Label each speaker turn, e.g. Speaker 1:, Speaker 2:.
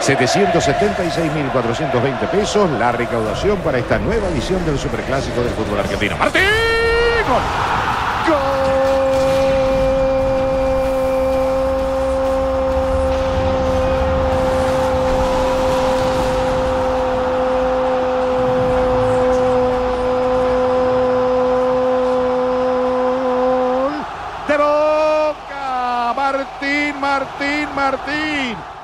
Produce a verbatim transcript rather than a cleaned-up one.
Speaker 1: setecientos setenta y seis mil cuatrocientos veinte pesos la recaudación para esta nueva edición del Superclásico del fútbol argentino. ¡Martín! ¡Gol! ¡Gol! De Boca, Martín, Martín, Martín.